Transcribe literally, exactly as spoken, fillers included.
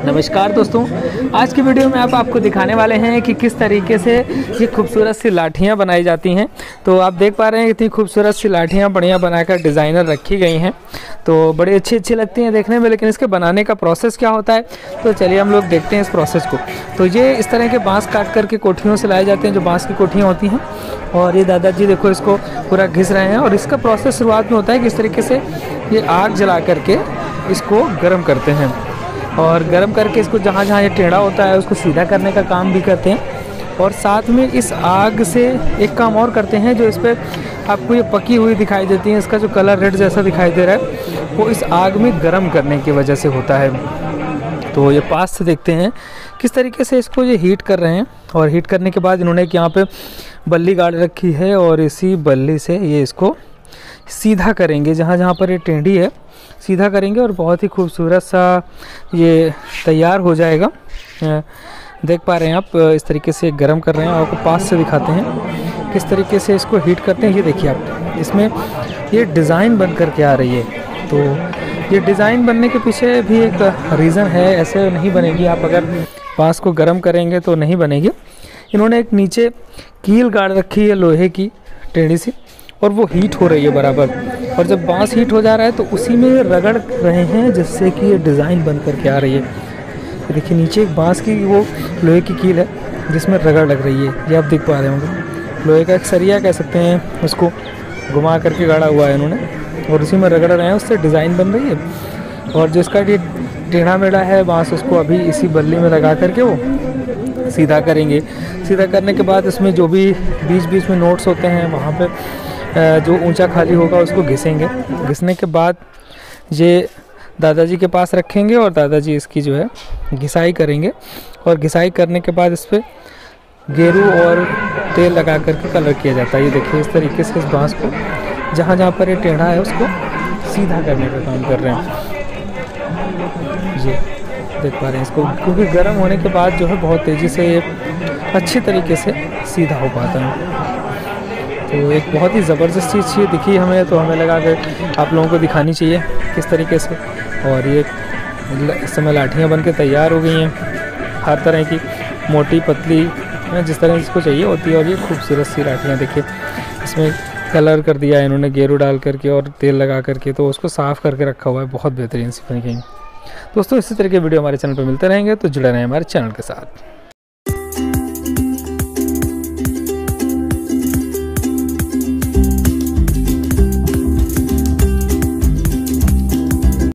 नमस्कार दोस्तों, आज की वीडियो में आप आपको दिखाने वाले हैं कि किस तरीके से ये खूबसूरत सी लाठियाँ बनाई जाती हैं। तो आप देख पा रहे हैं इतनी खूबसूरत सी लाठियाँ बढ़िया बनाकर डिज़ाइनर रखी गई हैं। तो बड़ी अच्छी अच्छी लगती हैं देखने में, लेकिन इसके बनाने का प्रोसेस क्या होता है तो चलिए हम लोग देखते हैं इस प्रोसेस को। तो ये इस तरह के बाँस काट करके कोठियों से लाए जाते हैं, जो बाँस की कोठियाँ होती हैं। और ये दादाजी देखो इसको पूरा घिस रहे हैं। और इसका प्रोसेस शुरुआत में होता है कि इस तरीके से ये आग जला करके इसको गर्म करते हैं, और गर्म करके इसको जहाँ जहाँ ये टेढ़ा होता है उसको सीधा करने का काम भी करते हैं। और साथ में इस आग से एक काम और करते हैं, जो इस पर आपको ये पकी हुई दिखाई देती है, इसका जो कलर रेड जैसा दिखाई दे रहा है वो इस आग में गर्म करने की वजह से होता है। तो ये पास से देखते हैं किस तरीके से इसको ये हीट कर रहे हैं। और हीट करने के बाद इन्होंने एक यहाँ पे बल्ली गाड़ रखी है, और इसी बल्ली से ये इसको सीधा करेंगे, जहाँ जहाँ पर ये टेढ़ी है सीधा करेंगे, और बहुत ही खूबसूरत सा ये तैयार हो जाएगा। देख पा रहे हैं आप इस तरीके से गरम कर रहे हैं। आपको पास से दिखाते हैं किस तरीके से इसको हीट करते हैं। ये देखिए आप, इसमें ये डिज़ाइन बन कर के आ रही है। तो ये डिज़ाइन बनने के पीछे भी एक रीज़न है, ऐसे नहीं बनेगी। आप अगर बाँस को गर्म करेंगे तो नहीं बनेगी। इन्होंने एक नीचे कील गाड़ रखी है लोहे की टेढ़ी सी, और वो हीट हो रही है बराबर। और जब बाँस हीट हो जा रहा है तो उसी में रगड़ रहे हैं, जिससे कि ये डिज़ाइन बन कर के आ रही है। देखिए नीचे एक बाँस की वो लोहे की कील है जिसमें रगड़ लग रही है, ये आप देख पा रहे होंगे। लोहे का एक सरिया कह सकते हैं, उसको घुमा करके गाड़ा हुआ है इन्होंने, और उसी में रगड़ रहे हैं, उससे डिज़ाइन बन रही है। और जिसका ये टेढ़ा मेढ़ा है बाँस, उसको अभी इसी बल्ली में लगा करके वो सीधा करेंगे। सीधा करने के बाद इसमें जो भी बीच बीच में नोट्स होते हैं वहाँ पे जो ऊंचा खाली होगा उसको घिसेंगे। घिसने के बाद ये दादाजी के पास रखेंगे, और दादाजी इसकी जो है घिसाई करेंगे। और घिसाई करने के बाद इस पर गेरू और तेल लगा करके कलर किया जाता है। ये देखिए इस तरीके से इस बाँस को जहाँ जहाँ पर ये टेढ़ा है उसको सीधा करने का काम कर रहे हैं। ये देख पा रहे हैं इसको, क्योंकि गर्म होने के बाद जो है बहुत तेज़ी से ये अच्छी तरीके से सीधा हो पाता है। तो एक बहुत ही ज़बरदस्त चीज़ चाहिए दिखी हमें, तो हमें लगा कि आप लोगों को दिखानी चाहिए किस तरीके से। और ये इस समय लाठियाँ बन के तैयार हो गई हैं, हर तरह की, मोटी पतली, जिस तरह इसको चाहिए होती है। और ये खूबसूरत सी लाठियाँ देखिए, इसमें कलर कर दिया है इन्होंने गेरू डाल करके और तेल लगा करके, तो उसको साफ़ करके रखा हुआ है, बहुत बेहतरीन सी बनी गई। दोस्तों इसी तरह के वीडियो हमारे चैनल पर मिलते रहेंगे, तो जुड़े रहें हमारे चैनल के साथ।